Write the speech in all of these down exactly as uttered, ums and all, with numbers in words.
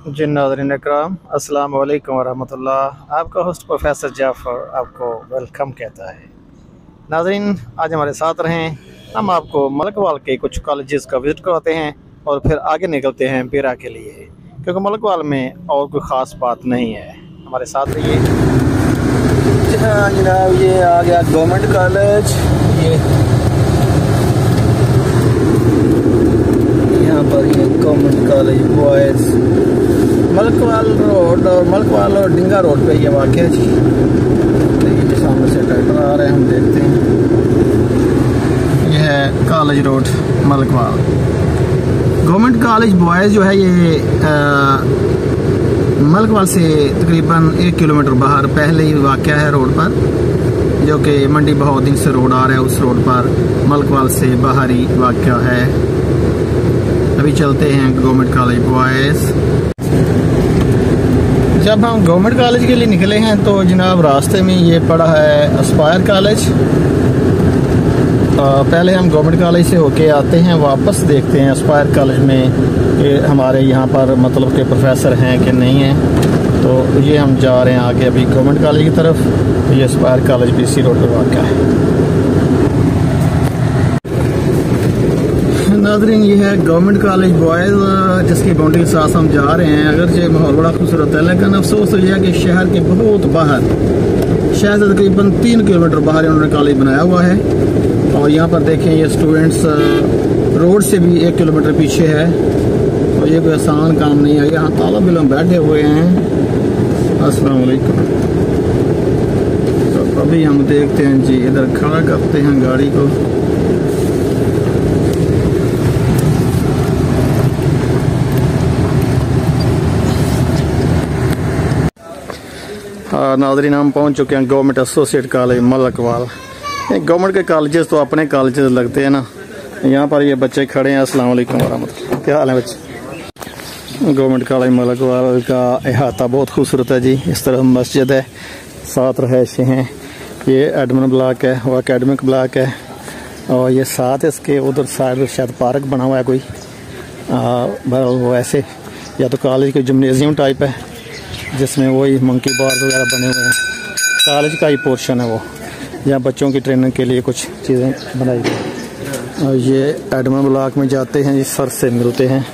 जी नाज़रीन इकराम, अस्सलाम वालेकुम वरहमतुल्लाह। आपका होस्ट प्रोफेसर जाफ़र आपको वेलकम कहता है। नाज़रीन, आज हमारे साथ रहें, हम आपको मलकवाल के कुछ कॉलेजेस का विज़िट करवाते हैं और फिर आगे निकलते हैं बेरा के लिए, क्योंकि मलकवाल में और कोई ख़ास बात नहीं है। हमारे साथ रहिए। हाँ जनाब, ये आ गया गवर्नमेंट कॉलेज। ये यहाँ पर ये government college boys Malakwal road और मलकवाल और डिंगा रोड पे ये वाक़ है जी। देखिए सामने से ट्रैक्टर आ रहे हैं, हम देखते हैं। यह है college road Malakwal. Government college boys जो है ये आ, मलकवाल से तकरीबन एक किलोमीटर बाहर पहले ही वाक़या है रोड पर, जो कि मंडी बहाउद्दीन से रोड आ रहा है, उस रोड पर मलकवाल से बाहर ही वाक़या है। अभी चलते हैं गवर्नमेंट कॉलेज बॉयज़। जब हम गवर्नमेंट कॉलेज के लिए निकले हैं तो जनाब रास्ते में ये पड़ा है एस्पायर कॉलेज। पहले हम गवर्नमेंट कॉलेज से होके आते हैं, वापस देखते हैं एस्पायर कॉलेज में कि हमारे यहाँ पर मतलब के प्रोफेसर हैं कि नहीं हैं। तो ये हम जा रहे हैं आगे अभी गवर्नमेंट कॉलेज की तरफ। ये एस्पायर कॉलेज भी इसी रोड पर वाक़या है। नाज़रीन, ये है गवर्नमेंट कॉलेज बॉयज़, जिसकी बाउंड्री के साथ हम जा रहे हैं। अगर ये माहौल बड़ा खूबसूरत है, लेकिन अफसोस तो यह है कि शहर के बहुत बाहर, शहर से तकरीबन तीन किलोमीटर बाहर इन्होंने कॉलेज बनाया हुआ है। और यहाँ पर देखें, ये स्टूडेंट्स रोड से भी एक किलोमीटर पीछे है। और ये कोई आसान काम नहीं है। यहाँ तालब इल्म बैठे हुए हैं। अस्सलाम वालेकुम। तो अभी हम देखते हैं जी, इधर खड़ा करते हैं गाड़ी को। नाज़रीन, हम पहुंच चुके हैं government associate college Malakwal. Government के कॉलेजेस तो अपने कॉलेजेस लगते हैं ना। यहाँ पर ये बच्चे खड़े हैं। अस्सलाम वालेकुम वरहमतुल्लाह, क्या हाल है बच्चे? गवर्नमेंट कॉलेज मलकवाल का अहाता बहुत खूबसूरत है जी। इस तरफ मस्जिद है, सात रहायशें हैं। ये एडमिन ब्लॉक है, वो एकेडमिक ब्लॉक है। और ये साथ इसके उधर साइड शायद पार्क बना हुआ है कोई, वो ऐसे या तो कॉलेज के जिम्नेजियम टाइप है, जिसमें वही मंकी बार्स वगैरह बने हुए हैं। कॉलेज का ही पोर्शन है वो, यहाँ बच्चों की ट्रेनिंग के लिए कुछ चीज़ें बनाई गई। और ये एडमिन ब्लॉक में जाते हैं, इस सर से मिलते हैं।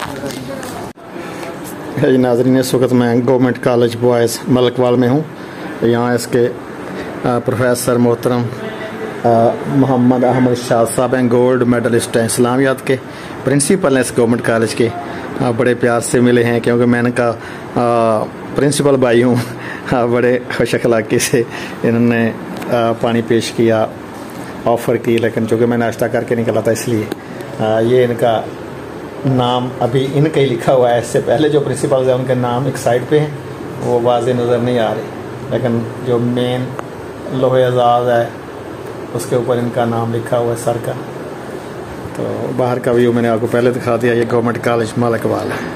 ये नाज़रीन, इस वक्त मैं गवर्नमेंट कॉलेज बॉयज़ मलकवाल में हूँ। यहाँ इसके प्रोफेसर मोहतरम मोहम्मद अहमद शाह साहब हैं, गोल्ड मेडलिस्ट हैं, इस्लामियात के प्रिंसिपल हैं इस गवर्नमेंट कॉलेज के। आ, बड़े प्यार से मिले हैं, क्योंकि मैंने कहा प्रिंसिपल भाई हूँ। बड़े खुश अखलाक़ी से इन्होंने आ, पानी पेश किया, ऑफ़र की, लेकिन चूँकि मैं नाश्ता करके निकला था इसलिए आ, ये इनका नाम अभी इनका ही लिखा हुआ है। इससे पहले जो प्रिंसिपल है उनके नाम एक साइड पे हैं, वो वाज़े नज़र नहीं आ रही, लेकिन जो मेन लोहे एजाज़ है उसके ऊपर इनका नाम लिखा हुआ है सर का। तो बाहर का व्यू मैंने आपको पहले दिखा दिया। ये गवर्नमेंट कॉलेज मलकवाल है।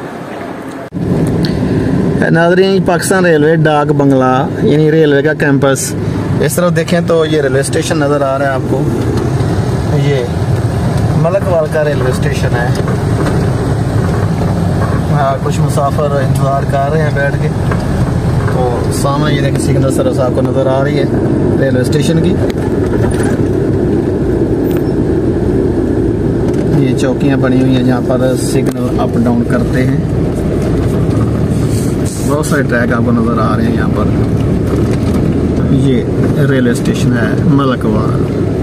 नाज़रीन, पाकिस्तान रेलवे डाक बंगला यानी रेलवे का कैंपस। इस तरफ देखें तो ये रेलवे स्टेशन नज़र आ रहा है आपको। ये मलकवाल का रेलवे स्टेशन है। हाँ, कुछ मुसाफिर इंतज़ार कर रहे हैं बैठ के। तो सामने ये देखें सिग्नल सर्विस आपको नज़र आ रही है रेलवे स्टेशन की। ये चौकियाँ बनी हुई हैं जहाँ पर सिग्नल अप डाउन करते हैं। बहुत सारे ट्रैक आपको नज़र आ रहे हैं यहाँ पर। ये रेलवे स्टेशन है मलकवाल।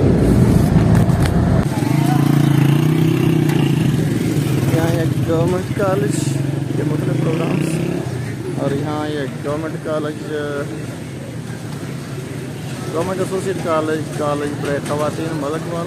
यहाँ है गवर्नमेंट कॉलेज के मुख्तलिफ प्रोग्राम्स। और यहाँ ये government college, government associate college, college बड़े ख़वातीन मलकवाल।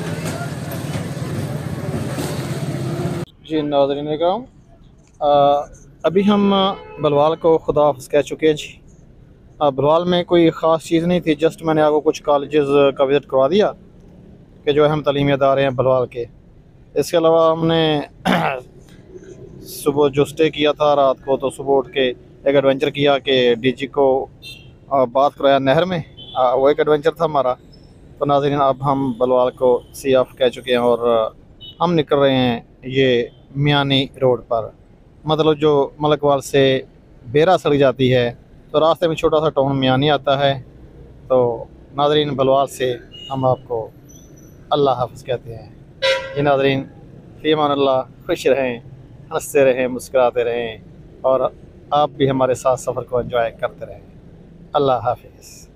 जी नाज़रीन इकराम, अभी हम बलवाल को खुदा हाफ़िज़ कह चुके हैं जी। बलवाल में कोई ख़ास चीज़ नहीं थी, जस्ट मैंने आपको कुछ कॉलेजेस का विज़िट करवा दिया कि जो अहम तलीमी अदारे हैं बलवाल के। इसके अलावा हमने सुबह जो स्टे किया था रात को, तो सुबह उठ के एक एडवेंचर किया कि डीजी को बात कराया नहर में। वो एक एडवेंचर था हमारा। तो नाज़रीन, अब हम बलवाल को सी ऑफ कह चुके हैं और हम निकल रहे हैं ये मियानी रोड पर। मतलब जो मलकवाल से बेरा सड़क जाती है तो रास्ते में छोटा सा टाउन मियानी आता है। तो नाज़रीन बलवाल से हम आपको अल्लाह हाफ़िज़ कहते हैं। ये नाज़रीन फ़ी अमानिल्लाह, खुश रहें, हंसते रहें, मुस्कुराते रहें और आप भी हमारे साथ सफ़र को एंजॉय करते रहें। अल्लाह हाफ़िज़।